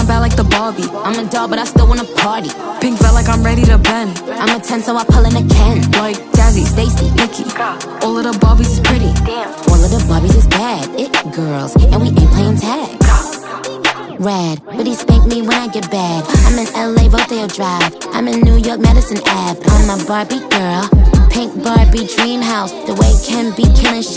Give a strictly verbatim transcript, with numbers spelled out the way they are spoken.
I'm bad like the Barbie. I'm a doll, but I still wanna party. Pink felt like I'm ready to bend. I'm a ten, so I pull in a Ken. Like Jazzy, Stacy, Nikki, all of the Barbies is pretty. Damn. All of the Barbies is bad. It girls, and we ain't playing tag. Rad, but he spank me when I get bad. I'm in L A, Rodeo Drive. I'm in New York, Madison Ave. I'm a Barbie girl, pink Barbie dream house. The way Ken be killing shit.